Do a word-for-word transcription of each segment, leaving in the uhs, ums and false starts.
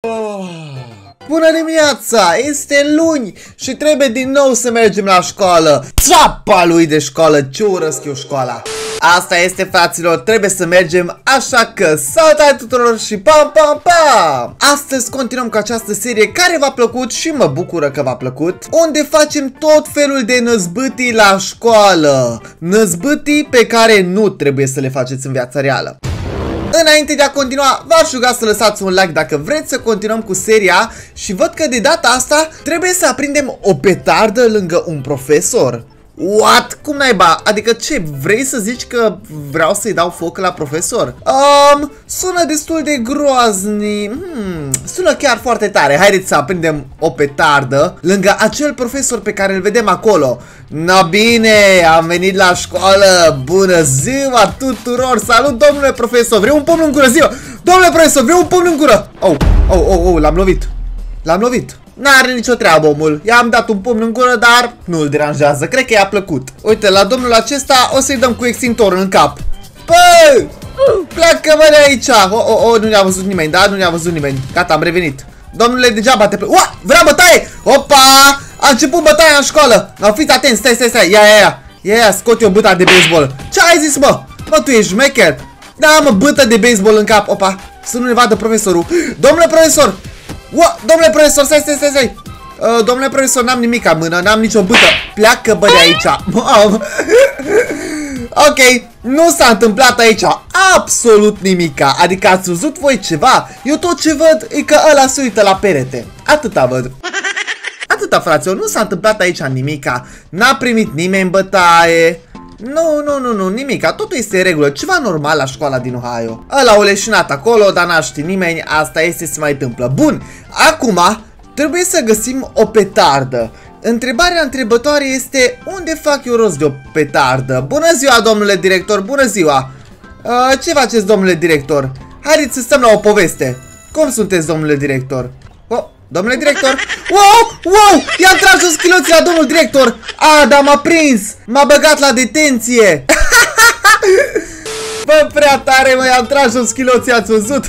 Oh. Bună dimineața! Este luni și trebuie din nou să mergem la școală. Țapa lui de școală, ce urăsc eu școala. Asta este, fraților, trebuie să mergem, așa că salutare tuturor și pam pam pam! Astăzi continuăm cu această serie care v-a plăcut și mă bucură că v-a plăcut, unde facem tot felul de năzbâtii la școală. Năzbâtii pe care nu trebuie să le faceți în viața reală. Înainte de a continua, v-aș ruga să lăsați un like dacă vreți să continuăm cu seria și văd că de data asta trebuie să aprindem o petardă lângă un profesor. What? Cum naiba? Adică ce? Vrei să zici că vreau să-i dau foc la profesor? Um, sună destul de groaznic. Hmm, sună chiar foarte tare. Haideți să aprindem o petardă lângă acel profesor pe care îl vedem acolo. Na bine, am venit la școală. Bună ziua tuturor. Salut, domnule profesor. Vreau un pumn în gură, ziua. Domnule profesor, vreau un pumn în gură. Oh, oh, oh, oh, l-am lovit. L-am lovit. N-are nicio treabă omul, i-am dat un pumn în gură, dar nu îl deranjează, cred că i-a plăcut. Uite, la domnul acesta o să-i dăm cu extintorul în cap. Păi, pleacă mă de aici. Oh, oh, oh, nu ne-a văzut nimeni, da? Nu ne-a văzut nimeni. Gata, am revenit. Domnule, degeaba te plec. Ua, vrea bătaie! Opa! A început bătaia în școală. No, fiți atenți, stai, stai, stai, ia, ia, ia. Ia, ia, scot eu băta de baseball. Ce ai zis, mă? Mă, tu ești șmecher? Da, mă, bătă de baseball în cap. Opa, să nu ne vadă profesorul. Domnule profesor! Ua, domnule profesor, stai, stai, stai, stai. Uh, domnule profesor, n-am nimic în mână, n-am nicio bâtă. Pleacă, bă, de aici. Mamă. Ok, nu s-a întâmplat aici absolut nimica. Adică ați văzut voi ceva? Eu tot ce văd e că ăla se uită la perete. Atâta văd. Atâta, fraților, nu s-a întâmplat aici nimica. N-a primit nimeni bătaie. Nu, nu, nu, nu, nimica, totul este în regulă, ceva normal la școala din Ohio. Ăla o leșinat acolo, dar n-a ști nimeni, asta este, se mai întâmplă. Bun, acum trebuie să găsim o petardă. Întrebarea întrebătoare este, unde fac eu rost de o petardă? Bună ziua, domnule director, bună ziua. uh, Ce faceți, domnule director? Haideți să stăm la o poveste. Cum sunteți, domnule director? Oh, domnule director? Wow, wow, i-am tras jos chiloții la domnul director. A, dar m-a prins. M-a băgat la detenție. Bă, prea tare, mă, i-am tras jos chiloții, ați văzut?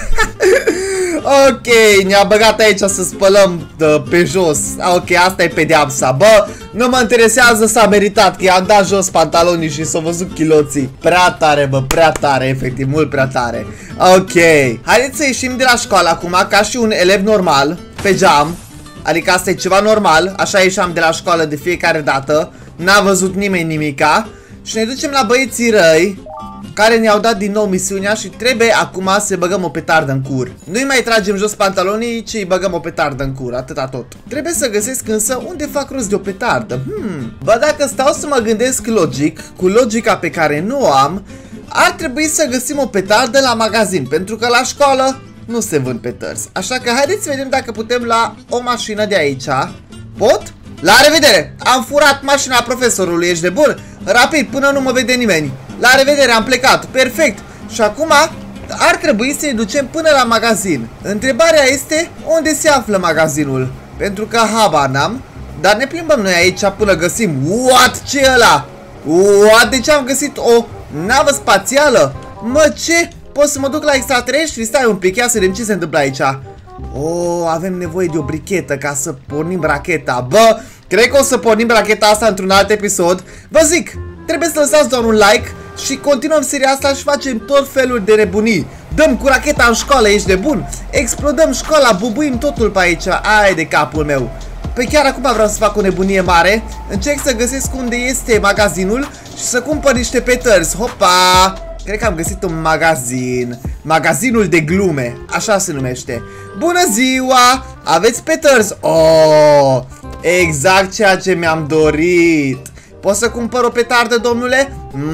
Ok, ne-a băgat aici să spălăm de pe jos. Ok, asta e pedeapsa. Bă, nu mă interesează, s-a meritat, că i-am dat jos pantalonii și s-au văzut chiloții. Prea tare, bă, prea tare, efectiv, mult prea tare. Ok, haideți să ieșim de la școală acum ca și un elev normal, pe geam. Adică asta e ceva normal, așa ieșeam de la școală de fiecare dată. N-a văzut nimeni nimica. Și ne ducem la băieții răi care ne-au dat din nou misiunea și trebuie acum să băgăm o petardă în cur. Nu-i mai tragem jos pantalonii, ci îi băgăm o petardă în cur, atâta tot. Trebuie să găsesc însă unde fac rost de o petardă. Hmm, bă, dacă stau să mă gândesc logic, cu logica pe care nu o am, ar trebui să găsim o petardă la magazin, pentru că la școală nu se vând petărzi. Așa că haideți să vedem dacă putem la o mașină de aici. Pot? La revedere! Am furat mașina profesorului, ești de bun? Rapid, până nu mă vede nimeni. La revedere, am plecat, perfect. Și acum ar trebui să ne ducem până la magazin. Întrebarea este, unde se află magazinul? Pentru că habar n-am. Dar ne plimbăm noi aici până găsim. What? Ce e ăla? What? Deci am găsit o navă spațială? Mă, ce? Pot să mă duc la extraterestri? Stai un pic, ia să vedem ce se întâmplă aici. Oh, avem nevoie de o brichetă ca să pornim racheta. Bă, cred că o să pornim racheta asta într-un alt episod. Vă zic, trebuie să lăsați doar un like și continuăm seria asta și facem tot felul de nebunii. Dăm cu racheta în școală, ești de bun? Explodăm școala, bubuim totul pe aici. Ai de capul meu. Pe chiar acum vreau să fac o nebunie mare. Încerc să găsesc unde este magazinul și să cumpăr niște petărzi. Hopa! Cred că am găsit un magazin. Magazinul de glume, așa se numește. Bună ziua! Aveți petărzi? Oh, exact ceea ce mi-am dorit. Pot să cumpăr o petardă, domnule?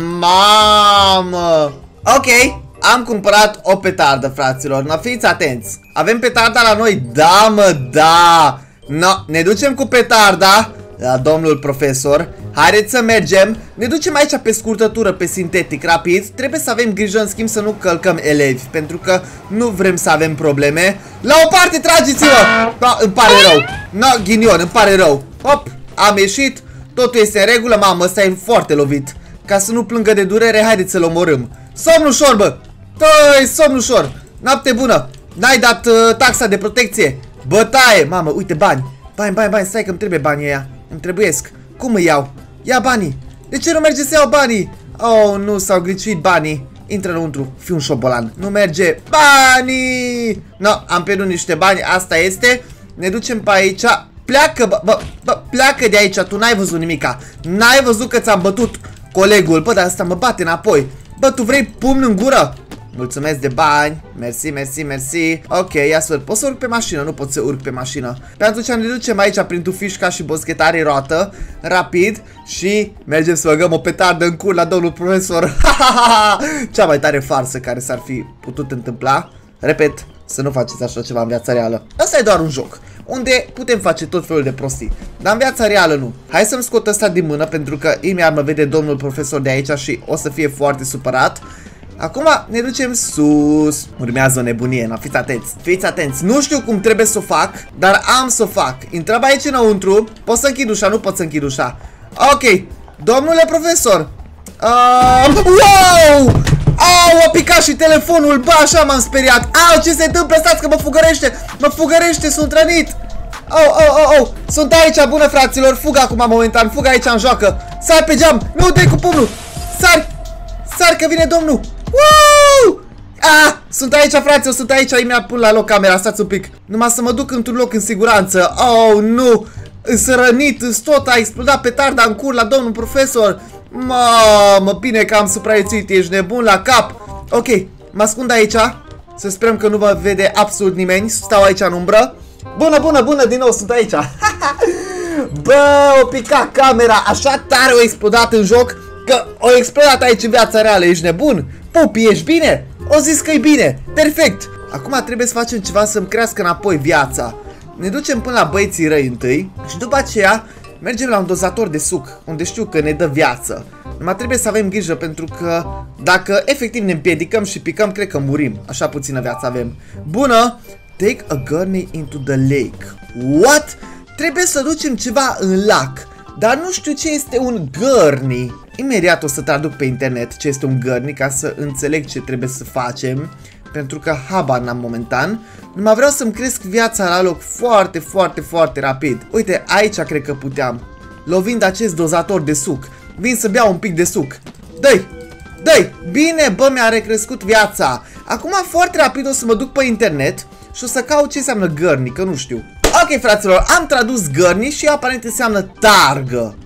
Mamă! Ok, am cumpărat o petardă, fraților. No, fiți atenți. Avem petarda la noi? Da, mă, da. No, ne ducem cu petarda la domnul profesor. Haideți să mergem. Ne ducem aici pe scurtătură, pe sintetic, rapid. Trebuie să avem grijă, în schimb, să nu călcăm elevi, pentru că nu vrem să avem probleme. La o parte, trageți-vă! No, îmi pare rău. No, ghinion, îmi pare rău. Hop, am ieșit. Totul este în regulă, mamă, ăsta e foarte lovit. Ca să nu plângă de durere, haideți să-l omorâm. Somn ușor, bă! Tăi, somn ușor! Noapte bună! N-ai dat uh, taxa de protecție. Bătaie! Mamă, uite bani. Bani, bani, bani, stai că îmi trebuie banii ăia. Îmi trebuiesc. Cum îi iau? Ia banii. De ce nu merge să iau banii? Oh, nu, s-au gliciuit banii. Intră înăuntru, fii un șobolan. Nu merge. Banii! No, am pierdut niște bani, asta este. Ne ducem pe aici. Pleacă, bă, bă, bă, pleacă de aici. Tu n-ai văzut nimica. N-ai văzut că ți-am bătut colegul. Bă, dar asta mă bate înapoi. Bă, tu vrei pumn în gură? Mulțumesc de bani. Mersi, mersi, mersi. Ok, ia să pot să urc pe mașină. Nu pot să urc pe mașină. Pe atunci ne ducem aici prin tufișca și boschetare roată. Rapid. Și mergem să băgăm o petardă în cur la domnul profesor. Cea mai tare farsă care s-ar fi putut întâmpla. Repet, să nu faceți așa ceva în viața reală. Asta e doar un joc unde putem face tot felul de prostii. Dar în viața reală nu. Hai să-mi scot ăsta din mână, pentru că imediat mă vede domnul profesor de aici și o să fie foarte supărat. Acum ne ducem sus. Urmează o nebunie, nu? Fiți atenți. Fiți atenți. Nu știu cum trebuie să o fac, dar am să o fac. Intrăm aici înăuntru. Pot să închid ușa? Nu pot să închid ușa. Ok. Domnule profesor. Uh, wow! Au, a picat și telefonul. Bă, așa m-am speriat. Au, ce se întâmplă? Stați că mă fugărește. Mă fugărește, sunt rănit. Au, au, au, au. Sunt aici, bună fraților. Fug acum momentan, fug aici în joacă. Sar pe geam, nu dai cu pumnul. Sar, sar că vine domnul. Woo! Ah, sunt aici, fraților, sunt aici. Imediat pun la loc camera, stați un pic. Numai să mă duc într-un loc în siguranță. Oh, nu. Îs rănit, îs tot, a explodat petarda în cur la domnul profesor. Mamă, bine că am supraviețuit, ești nebun la cap. Ok, mă ascund aici. Să sperăm că nu va vede absolut nimeni. Stau aici în umbră. Bună, bună, bună, din nou sunt aici. Bă, o picat camera. Așa tare o explodat în joc, că o explodat aici în viața reală. Ești nebun? Pupi, ești bine? O zis că e bine, perfect. Acum trebuie să facem ceva să-mi crească înapoi viața. Ne ducem până la băieții răi întâi și după aceea mergem la un dozator de suc, unde știu că ne dă viață. Numai trebuie să avem grijă, pentru că dacă efectiv ne împiedicăm și picăm, cred că murim. Așa puțină viață avem. Bună! Take a gurney into the lake. What? Trebuie să ducem ceva în lac, dar nu știu ce este un gurney. Imediat o să traduc pe internet ce este un gurney ca să înțeleg ce trebuie să facem, pentru că habar n-am momentan. Numai vreau să-mi cresc viața la loc foarte, foarte, foarte rapid. Uite, aici cred că puteam, lovind acest dozator de suc. Vin să beau un pic de suc. Dă-i! Dă-i! Bine, bă, mi-a recrescut viața. Acum foarte rapid o să mă duc pe internet și o să caut ce înseamnă gurney, că nu știu. Ok, fraților, am tradus gurney și aparent înseamnă targă.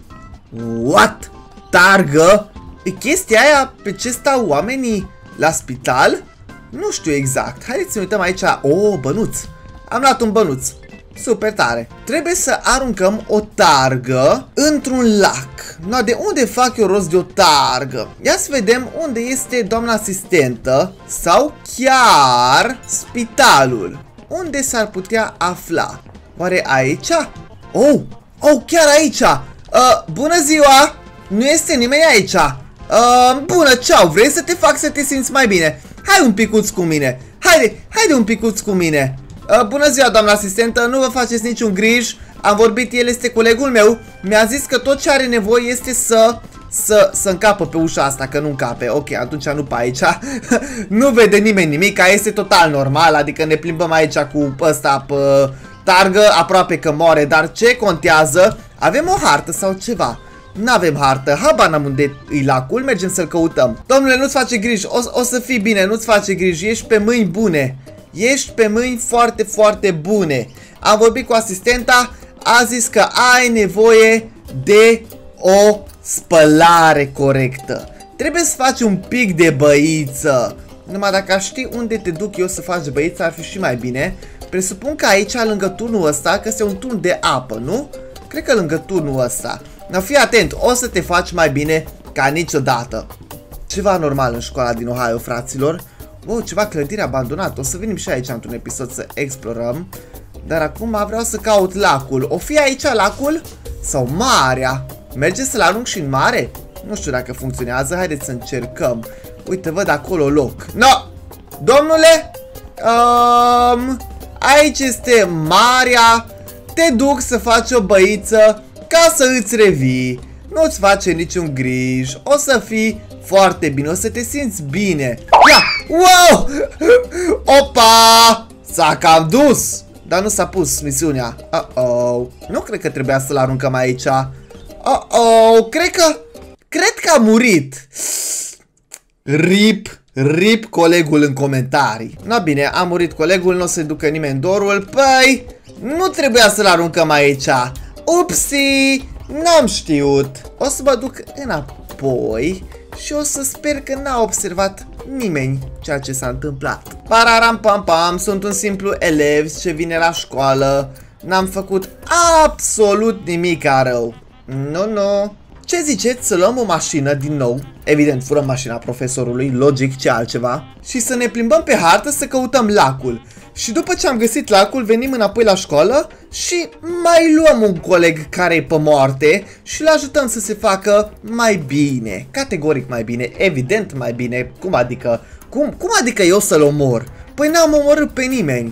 What? Targă? E chestia aia pe ce stau oamenii la spital? Nu știu exact. Haideți să ne uităm aici. O, bănuț. Am luat un bănuț. Super tare. Trebuie să aruncăm o targă într-un lac. No, de unde fac eu rost de o targă? Ia să vedem unde este doamna asistentă sau chiar spitalul. Unde s-ar putea afla? Oare aici? Oh, oh, chiar aici. Uh, bună ziua. Nu este nimeni aici. Uh, bună, ceau. Vrei să te fac să te simți mai bine? Hai un picuț cu mine. Haide, haide un picuț cu mine. Uh, bună ziua, doamna asistentă, nu vă faceți niciun grij. Am vorbit, el este colegul meu. Mi-a zis că tot ce are nevoie este să Să, să încapă pe ușa asta, că nu încape. Ok, atunci nu pe aici. Nu vede nimeni nimic, este total normal. Adică ne plimbăm aici cu ăsta pe targă, aproape că moare. Dar ce contează? Avem o hartă sau ceva? N-avem hartă, habar n-am unde e lacul. Mergem să-l căutăm. Domnule, nu-ți face griji, o, o să fii bine, nu-ți face griji. Ești pe mâini bune. Ești pe mâini foarte, foarte bune. Am vorbit cu asistenta, a zis că ai nevoie de o spălare corectă. Trebuie să faci un pic de băiță. Numai dacă aș ști unde te duc eu să faci băiță, ar fi și mai bine. Presupun că aici, lângă turnul ăsta, că este un turn de apă, nu? Cred că lângă turnul ăsta. Dar fii atent, o să te faci mai bine ca niciodată. Ceva normal în școala din Ohio, fraților. Oh, ceva clădire abandonată. O să venim și aici într-un episod să explorăm. Dar acum vreau să caut lacul. O fi aici lacul? Sau marea? Merge să-l arunc și în mare? Nu știu dacă funcționează. Haideți să încercăm. Uite, văd acolo loc. No! Domnule? Um, aici este marea. Te duc să faci o băiță ca să îți revii. Nu-ți face niciun grij. O să fii foarte bine. O să te simți bine. Ia! Wow! Opa! S-a cam dus. Dar nu s-a pus misiunea. Uh-oh. Nu cred că trebuia să-l aruncăm aici. Uh-oh. Cred că... Cred că a murit. Rip. Rip colegul în comentarii. Na bine, a murit colegul, nu o să-i ducă nimeni dorul. Păi, nu trebuia să-l aruncăm aici. Upsi, n-am știut. O să mă duc înapoi și o să sper că n-a observat nimeni ceea ce s-a întâmplat. Pararam pam pam, sunt un simplu elev ce vine la școală. N-am făcut absolut nimic rău. Nu, nu. Ce ziceți să luăm o mașină din nou? Evident, furăm mașina profesorului, logic, ce altceva. Și să ne plimbăm pe hartă să căutăm lacul. Și după ce am găsit lacul, venim înapoi la școală și mai luăm un coleg care e pe moarte și îl ajutăm să se facă mai bine. Categoric mai bine, evident mai bine. Cum adică? Cum, cum adică eu să-l omor? Păi n-am omorât pe nimeni.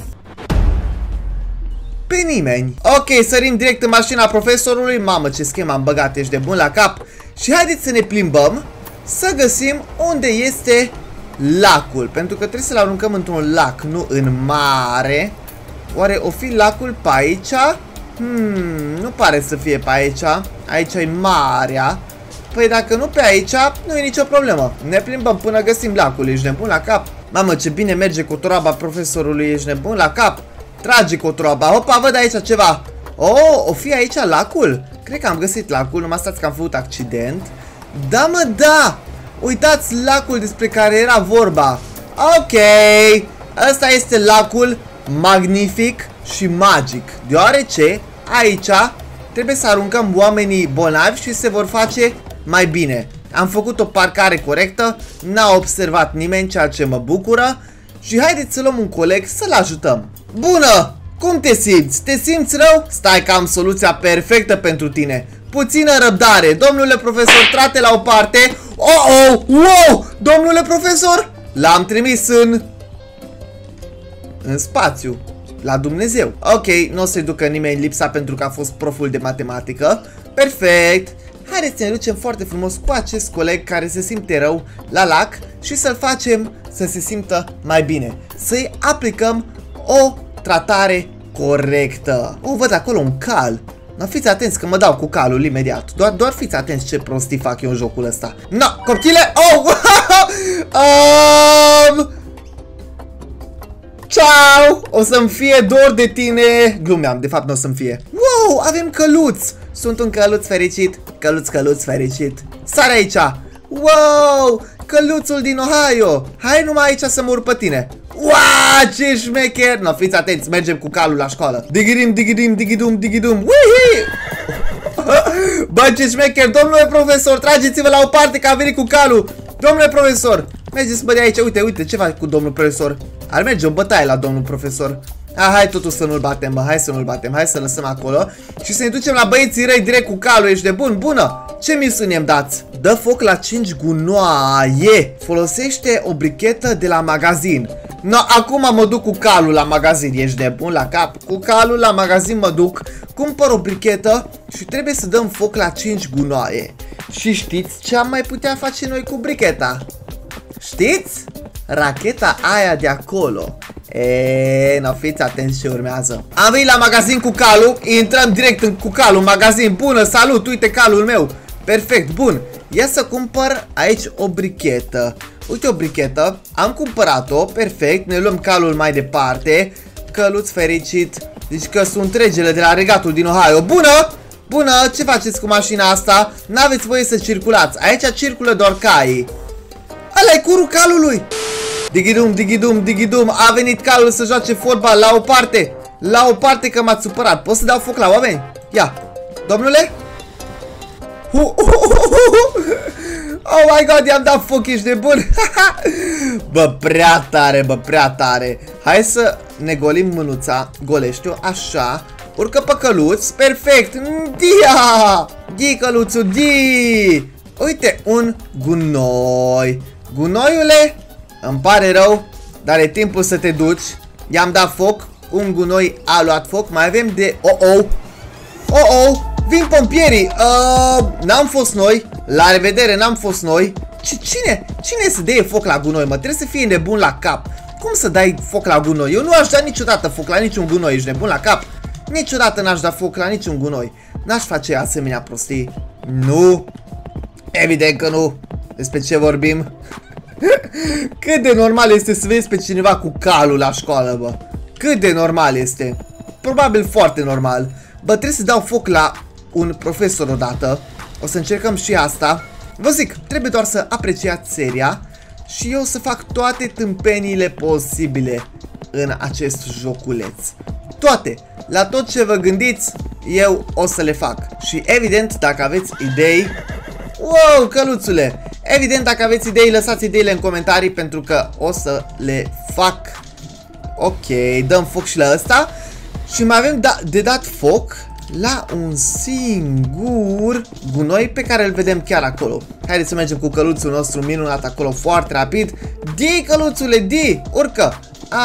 Pe nimeni. Ok, sărim direct în mașina profesorului. Mamă, ce schemă am băgat, ești de bun la cap. Și haideți să ne plimbăm să găsim unde este lacul. Pentru că trebuie să-l aruncăm într-un lac, nu în mare. Oare o fi lacul pe aici? Hmm, nu pare să fie pe aici. Aici e marea. Păi dacă nu pe aici, nu e nicio problemă. Ne plimbăm până găsim lacul, ești nebun la cap. Mamă, ce bine merge cu toroaba profesorului, ești nebun la cap. Trage cotroaba. Hopa, văd aici ceva. Oh, o fi aici lacul? Cred că am găsit lacul, numai stați că am făcut accident. Da, mă, da! Uitați lacul despre care era vorba. Ok, ăsta este lacul magnific și magic, deoarece aici trebuie să aruncăm oamenii bolnavi și se vor face mai bine. Am făcut o parcare corectă, n-a observat nimeni, ceea ce mă bucură. Și haideți să luăm un coleg să-l ajutăm. Bună! Cum te simți? Te simți rău? Stai că am soluția perfectă pentru tine. Puțină răbdare. Domnule profesor, trate la o parte. Oh, oh, wow! Domnule profesor, l-am trimis în... în spațiu. La Dumnezeu. Ok, nu o să-i ducă nimeni lipsa pentru că a fost proful de matematică. Perfect. Haideți să ne ducem foarte frumos cu acest coleg care se simte rău la lac și să-l facem să se simtă mai bine. Să-i aplicăm o tratare corectă. O, văd acolo un cal. No, fiți atenți că mă dau cu calul imediat. Doar, doar fiți atenți ce prostii fac eu în jocul ăsta. No, copchile! Oh! um... Ciao! O să-mi fie dor de tine. Glumeam, de fapt nu o să-mi fie. Wow, avem căluț. Sunt un căluț fericit. Căluț, căluț fericit. Sare aici. Wow, căluțul din Ohio. Hai numai aici să mă urc pe tine. Wow, ce șmecher. No, fiți atenți, mergem cu calul la școală. Digidim, digidim, digidum, digidum. Uihi! Bă, ce șmecher, domnule profesor, trageți-vă la o parte că a venit cu calul. Domnule profesor, mergeți bă de aici. Uite, uite, ce faci cu domnul profesor? Ar merge o bătaie la domnul profesor. Ah, hai totuși să nu-l batem, bă, hai să nu-l batem, hai să lăsăm acolo și să ne ducem la băieții răi direct cu calul, ești de bun? Bună! Ce misiune îmi dați? Dă foc la cinci gunoaie. Folosește o brichetă de la magazin. No, acum mă duc cu calul la magazin, ești de bun la cap? Cu calul la magazin mă duc, cumpăr o brichetă și trebuie să dăm foc la cinci gunoaie. Și știți ce am mai putea face noi cu bricheta? Știți? Racheta aia de acolo. Eee, no, fiți atenți ce urmează. Am venit la magazin cu calul. Intrăm direct în, cu calul în magazin. Bună, salut, uite calul meu. Perfect, bun. Ia să cumpăr aici o brichetă. Uite o brichetă, am cumpărat-o. Perfect, ne luăm calul mai departe. Căluț fericit. Deci că sunt regele de la regatul din Ohio. Bună! Bună, ce faceți cu mașina asta? N-aveți voie să circulați. Aici circulă doar caii. Ăla-i curul calului. Digidum, digidum, digidum. A venit calul să joace fotbal la o parte. La o parte că m-ați supărat. Pot să dau foc la oameni? Ia. Domnule? Oh my god, i-am dat foc, ești de bun. Bă, prea tare, bă, prea tare. Hai să ne golim mânuța. Golește-o, așa. Urcă pe căluț, perfect. Dia! Di, căluțul, di! Uite, un gunoi. Gunoiule, îmi pare rău, dar e timpul să te duci. I-am dat foc, un gunoi a luat foc. Mai avem de... Oh-oh! Oh-oh! Vin pompierii! Uh, n-am fost noi. La revedere, n-am fost noi. C Cine? Cine să dea foc la gunoi, mă? Trebuie să fie nebun la cap. Cum să dai foc la gunoi? Eu nu aș da niciodată foc la niciun gunoi, ești nebun la cap? Niciodată n-aș da foc la niciun gunoi. N-aș face asemenea prostii. Nu. Evident că nu. Despre ce vorbim? Cât de normal este să vezi pe cineva cu calul la școală, bă? Cât de normal este? Probabil foarte normal. Bă, trebuie să dau foc la un profesor odată. O să încercăm și asta. Vă zic, trebuie doar să apreciați seria și eu să fac toate tâmpeniile posibile în acest joculeț. Toate, la tot ce vă gândiți, eu o să le fac. Și evident, dacă aveți idei... Wow, căluțule! Evident, dacă aveți idei, lăsați ideile în comentarii pentru că o să le fac. Ok, dăm foc și la ăsta. Și mai avem da de dat foc la un singur gunoi pe care îl vedem chiar acolo. Haideți să mergem cu căluțul nostru minunat acolo foarte rapid. Di, căluțule, di, urcă!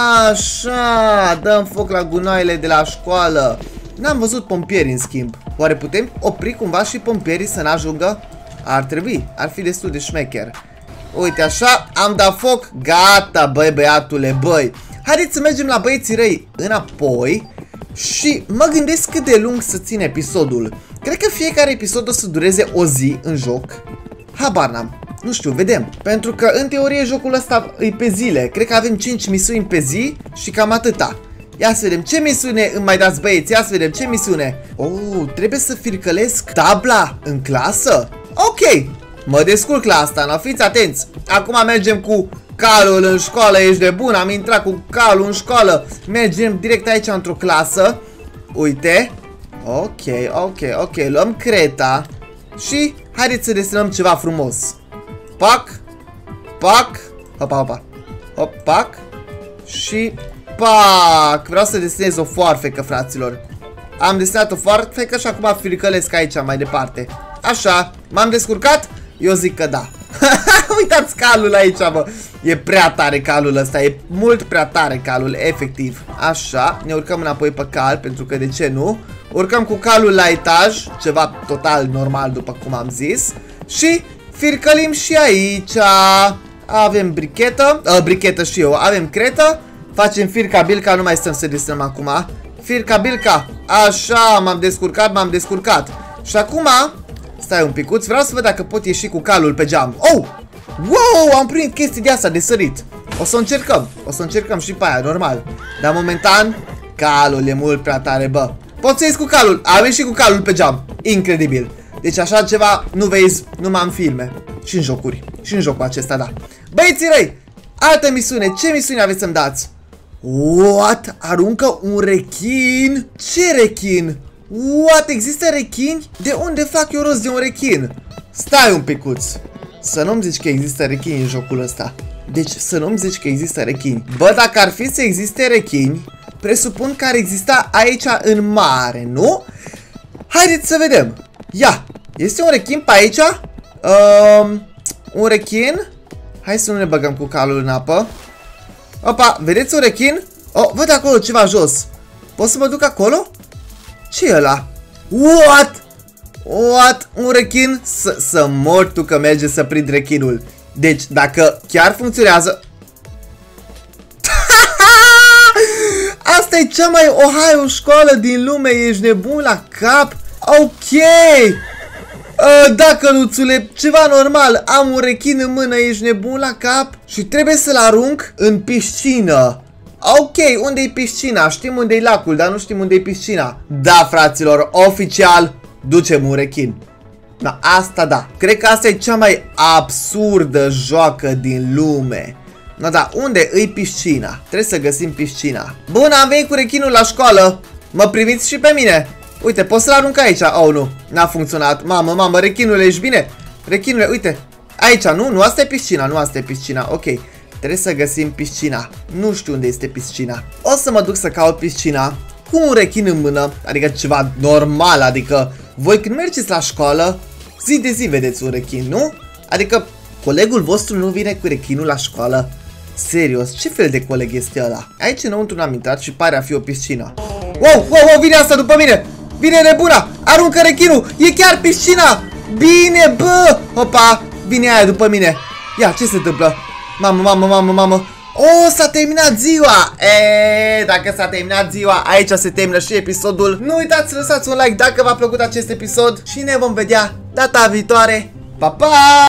Așa, dăm foc la gunoaiele de la școală. N-am văzut pompieri în schimb. Oare putem opri cumva și pompierii să n-ajungă? Ar trebui, ar fi destul de șmecher. Uite așa, am dat foc. Gata, băi băiatule, băi. Haideți să mergem la băieții răi înapoi. Și mă gândesc cât de lung să ține episodul. Cred că fiecare episod o să dureze o zi în joc. Habar n-am. Nu știu, vedem. Pentru că în teorie jocul ăsta e pe zile. Cred că avem cinci misiuni pe zi și cam atâta. Ia să vedem ce misiune îmi mai dați, băieți. Ia să vedem ce misiune. Oh, trebuie să fircălesc tabla în clasă? Ok, mă descurc la asta, nu? Fiți atenți. Acum mergem cu calul în școală, ești de bun. Am intrat cu calul în școală. Mergem direct aici într-o clasă. Uite. Ok, ok, ok, luăm creta. Și haideți să desenăm ceva frumos. Pac, pac, hopa, hopa, hop, pac. Și pac. Vreau să desenez o foarfecă, fraților. Am desenat o foarfecă și acum fircălesc aici mai departe. Așa, m-am descurcat? Eu zic că da. Uitați calul aici, bă. E prea tare calul ăsta, e mult prea tare calul, efectiv. Așa, ne urcăm înapoi pe cal, pentru că de ce nu? Urcăm cu calul la etaj, ceva total normal după cum am zis. Și fircălim și aici. Avem brichetă, uh, brichetă și eu, avem cretă. Facem firca bilca, nu mai stăm să desenăm acum. Firca bilca, așa, m-am descurcat, m-am descurcat. Și acum, stai un picuț, vreau să văd dacă pot ieși cu calul pe geam. Oh! Wow, am primit chestii de asta de sărit. O să încercăm, o să încercăm și pe aia, normal. Dar momentan, calul e mult prea tare, bă. Pot să ies cu calul, am ieșit cu calul pe geam. Incredibil. Deci așa ceva nu vezi numai în filme. Și în jocuri, și în jocul acesta, da. Băieții răi, altă misiune, ce misiune aveți să-mi dați? What? Aruncă un rechin? Ce rechin? What? Există rechini? De unde fac eu rost de un rechin? Stai un picuț. Să nu-mi zici că există rechini în jocul ăsta. Deci să nu-mi zici că există rechini. Bă, dacă ar fi să existe rechini, presupun că ar exista aici în mare, nu? Haideți să vedem. Ia, este un rechin pe aici? Um, un rechin? Hai să nu ne băgăm cu calul în apă. Opa, vedeți un rechin? Oh, văd acolo ceva jos. Pot să mă duc acolo? Ce e ăla? What? What? Un rechin? Să mor tu că merge să prind rechinul. Deci, dacă chiar funcționează... Asta e cea mai Ohio școală din lume, ești nebun la cap? Ok! Uh, da, căluțule, ceva normal, am un rechin în mână, ești nebun la cap? Și trebuie să-l arunc în piscină. Ok, unde-i piscina? Știm unde-i lacul, dar nu știm unde-i piscina. Da, fraților, oficial, ducem un rechin. Da, asta da. Cred că asta e cea mai absurdă joacă din lume. No, da, unde îi piscina? Trebuie să găsim piscina. Bun, am venit cu rechinul la școală. Mă primiți și pe mine? Uite, pot să-l arunc aici. Oh, nu, n-a funcționat. Mamă, mamă, rechinule, ești bine? Rechinule, uite. Aici, nu? Nu, asta e piscina, nu asta e piscina. Ok, trebuie să găsim piscina. Nu știu unde este piscina. O să mă duc să caut piscina cu un rechin în mână. Adică ceva normal, adică voi când mergeți la școală, zi de zi vedeți un rechin, nu? Adică colegul vostru nu vine cu rechinul la școală? Serios, ce fel de coleg este ăla? Aici înăuntru n-am intrat și pare a fi o piscină. Wow, wow, wow, vine asta după mine! Vine nebuna! Aruncă rechinul! E chiar piscina! Bine, bă! Opa! Vine aia după mine! Ia, ce se întâmplă? Mamă, mamă, mamă, mamă! Oh, s-a terminat ziua! Eee, dacă s-a terminat ziua, aici se termină și episodul. Nu uitați să lăsați un like dacă v-a plăcut acest episod și ne vom vedea data viitoare. Pa, pa!